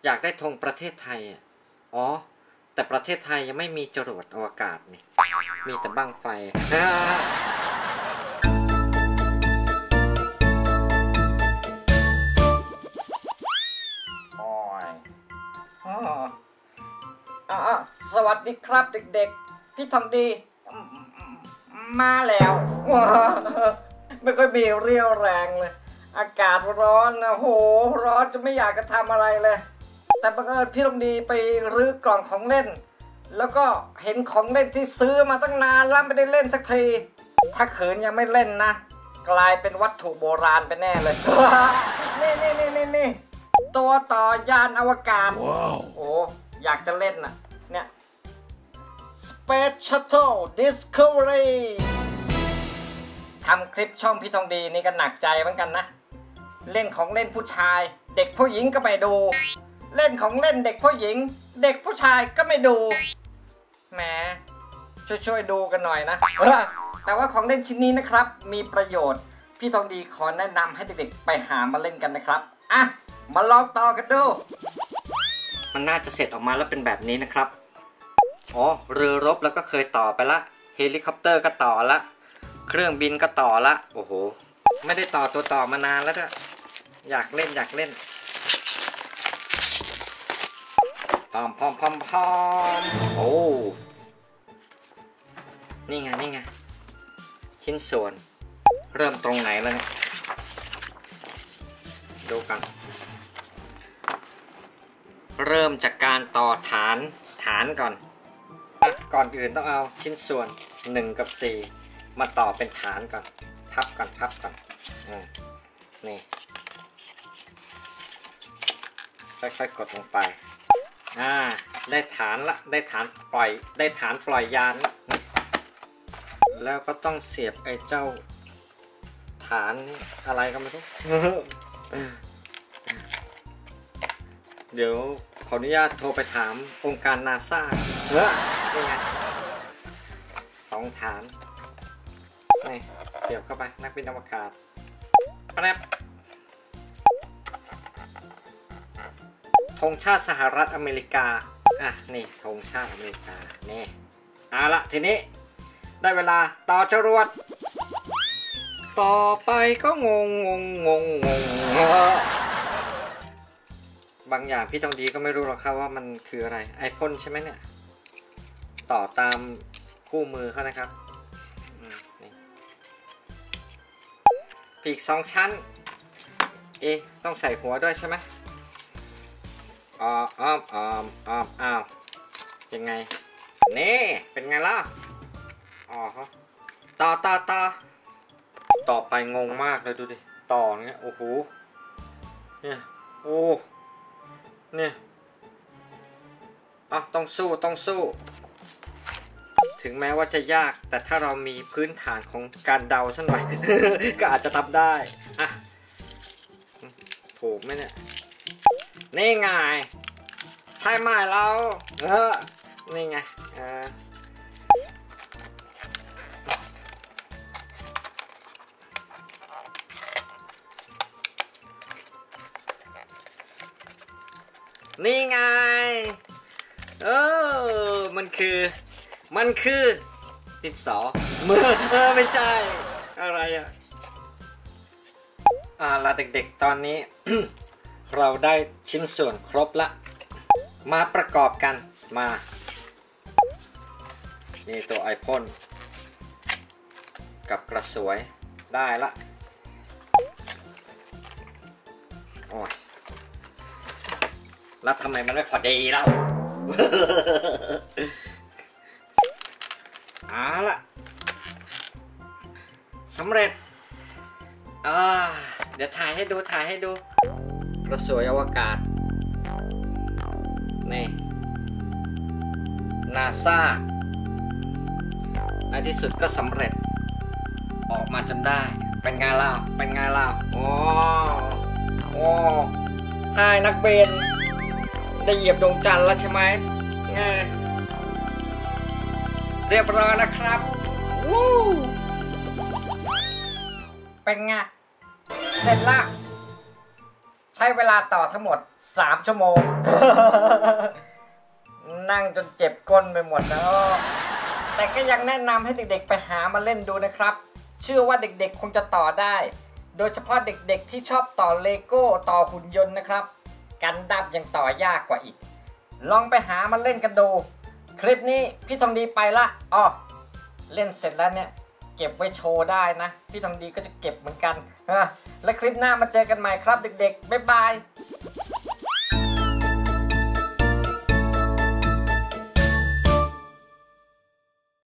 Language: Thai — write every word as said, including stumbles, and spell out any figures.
อยากได้ธงประเทศไทยอ่ะอ๋อแต่ประเทศไทยยังไม่มีจรวดอวกาศนี่มีแต่บั้งไฟโอ้ยอ๋อสวัสดีครับเด็กๆพี่ทองดีมาแล้วไม่ค่อยมีเรี่ยวแรงเลยอากาศร้อนนะโหร้อนจะไม่อยากจะทำอะไรเลยแต่บังเอิญพี่ทองดีไปรื้อกล่องของเล่นแล้วก็เห็นของเล่นที่ซื้อมาตั้งนานแล้วไม่ได้เล่นสักทีถ้าเขินยังไม่เล่นนะกลายเป็นวัตถุโบราณไปแน่เลย นี่นี่นี่นี่นี่ตัวต่อยานอวกาศ wow. โอ้อยากจะเล่นน่ะเนี่ย Space Shuttle Discovery ทำคลิปช่องพี่ทองดีนี่ก็หนักใจเหมือนกันนะเล่นของเล่นผู้ชายเด็กผู้หญิงก็ไม่ดูเล่นของเล่นเด็กผู้หญิงเด็กผู้ชายก็ไม่ดูแหมช่วยช่วยดูกันหน่อยนะแต่ว่าของเล่นชิ้นนี้นะครับมีประโยชน์พี่ทองดีขอแนะนำให้เด็กๆไปหามาเล่นกันนะครับอ่ะมาลองต่อกันดูมันน่าจะเสร็จออกมาแล้วเป็นแบบนี้นะครับอ๋อเรือรบแล้วก็เคยต่อไปละเฮลิคอปเตอร์ก็ต่อละเครื่องบินก็ต่อละโอ้โหไม่ได้ต่อตัวต่อมานานแล้วจ้ะอยากเล่นอยากเล่นพอมพอมพอมพอมโอ้นี่ไงนี่ไงชิ้นส่วนเริ่มตรงไหนแล้วเนี่ยดูกันเริ่มจากการต่อฐานฐานก่อนก่อนอื่นต้องเอาชิ้นส่วนหนึ่งกับสี่มาต่อเป็นฐานก่อนพับก่อนพับก่อนอ่านี่ค่อยๆกดลงไปอ่าได้ฐานละได้ฐานปล่อยได้ฐานปล่อยยานละแล้วก็ต้องเสียบไอ้เจ้าฐานนี่อะไรก็ไม่รู้ เดี๋ยวขออนุญาตโทรไปถามองค์การนาซาเฮ้ยนี่ไงสองฐานนี่เสียบเข้าไปนักบินอวกาศแป๊บธงชาติสหรัฐอเมริกาอ่ะนี่ธงชาติอเมริกานี่เอาละทีนี้ได้เวลาต่อจรวดต่อไปก็งงงงงงงงบางอย่างพี่ทองดีก็ไม่รู้หรอกครับว่ามันคืออะไรไอพ่นใช่ไหมเนี่ยต่อตามคู่มือเขานะครับนี่ปีกสองชั้นเอ๊ะต้องใส่หัวด้วยใช่ไหมอ้อมอ้อมอ้อมอ้อมอ้าวยังไงนี่เป็นไงล่ะอ๋อต่อต่อต่อต่อไปงงมากเลยดูดิต่อเนี้ยโอ้โหเนี่ยโอ้เนี่ยอ่ะต้องสู้ต้องสู้ถึงแม้ว่าจะยากแต่ถ้าเรามีพื้นฐานของการเดาสักหน่อย ก็อาจจะทำได้อ่ะถูกไหมเนี่ยนี่ไงใช่ไหมเราเออนี่ไงเออนี่ไงเออมันคือมันคือดินสอมือเออไม่ใช่อะไรอ่ะอ่าละเด็กๆตอนนี้ เราได้ชิ้นส่วนครบละมาประกอบกันมานี่ตัวไอพ่นกับกระสวยได้ละโอ้ยแล้วทำไมมันไม่พอดีแล้วเอาละสำเร็จอ่าเดี๋ยวถ่ายให้ดูถ่ายให้ดูกระสวยอวกาศนี่นาซาในที่สุดก็สำเร็จออกมาจนได้เป็นไงล่ะเป็นไงล่ะโอ้โอ้ไอ้นักบินได้เหยียบดวงจันทร์แล้วใช่ไหมไงเรียบร้อยแล้วครับวู้เป็นไงเสร็จละใช้เวลาต่อทั้งหมดสามชั่วโมง นั่งจนเจ็บก้นไปหมดแล้วแต่ก็ยังแนะนำให้เด็กๆไปหามาเล่นดูนะครับเชื่อว่าเด็กๆคงจะต่อได้โดยเฉพาะเด็กๆที่ชอบต่อเลโก้ต่อหุ่นยนต์นะครับกันดั้มยังต่อยากกว่าอีกลองไปหามาเล่นกันดูคลิปนี้พี่ทองดีไปละอ้อเล่นเสร็จแล้วเนี่ยเก็บไว้โชว์ได้นะพี่ทองดีก็จะเก็บเหมือนกันและคลิปหน้ามาเจอกันใหม่ครับเด็กๆบ๊ายบาย